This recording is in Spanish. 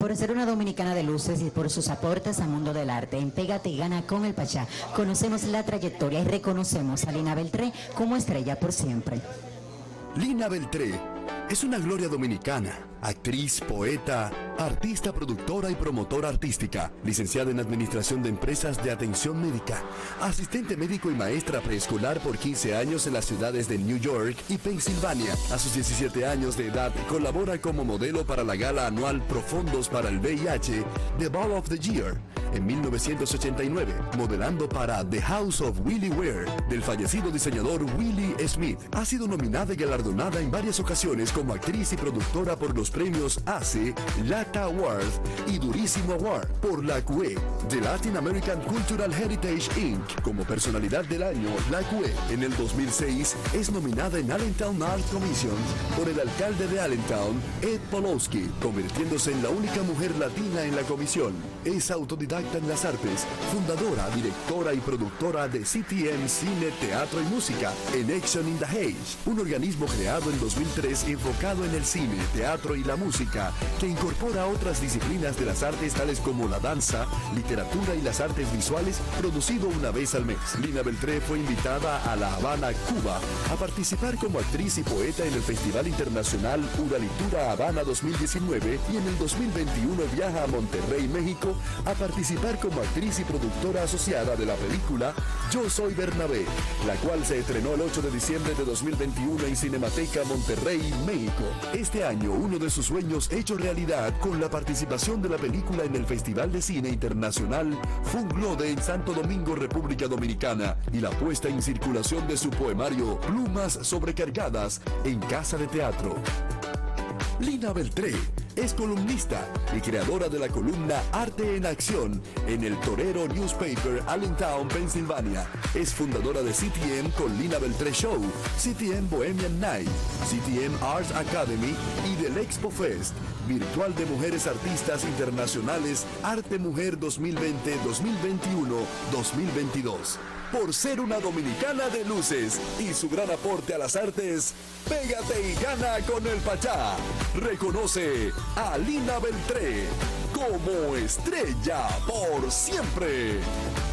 por ser una dominicana de luces y por sus aportes al mundo del arte. En Pégate y Gana con el Pachá conocemos la trayectoria y reconocemos a Lina Beltré como estrella por siempre. Lina Beltré es una gloria dominicana, actriz, poeta, artista, productora y promotora artística, licenciada en Administración de Empresas de Atención Médica, asistente médico y maestra preescolar por 15 años en las ciudades de New York y Pensilvania. A sus 17 años de edad, colabora como modelo para la gala anual Profondos para el VIH, The Ball of the Year, en 1989, modelando para The House of Willie Ware, del fallecido diseñador Willie Smith. Ha sido nominada y galardonada en varias ocasiones como actriz y productora por los premios ACE, LATA Award y Durísimo Award por la CUE, The Latin American Cultural Heritage Inc. Como personalidad del año, la CUE. En el 2006 es nominada en Allentown Art Commission por el alcalde de Allentown, Ed Pawlowski, convirtiéndose en la única mujer latina en la comisión. Es autodidacta en las artes, fundadora, directora y productora de CTM Cine, Teatro y Música en Action in the Hague, un organismo creado en 2003 enfocado en el cine, teatro y la música, que incorpora otras disciplinas de las artes tales como la danza, literatura y las artes visuales, producido una vez al mes. Lina Beltré fue invitada a La Habana, Cuba, a participar como actriz y poeta en el Festival Internacional Uralitura Habana 2019 y en el 2021 viaja a Monterrey, México, a participar como actriz y productora asociada de la película Yo Soy Bernabé, la cual se estrenó el 8 de diciembre de 2021 en Cinemateca Monterrey, México. Este año, uno de sus sueños hecho realidad con la participación de la película en el Festival de Cine Internacional Funglode en Santo Domingo, República Dominicana, y la puesta en circulación de su poemario Plumas Sobrecargadas en Casa de Teatro. Lina Beltré es columnista y creadora de la columna Arte en Acción en el Torero Newspaper, Allentown, Pensilvania. Es fundadora de CTM con Lina Beltré Show, CTM Bohemian Night, CTM Arts Academy y del Expo Fest, virtual de mujeres artistas internacionales Arte Mujer 2020, 2021, 2022. Por ser una dominicana de luces y su gran aporte a las artes, Pégate y Gana con el Pachá. Reconoce a Lina Beltré como estrella por siempre.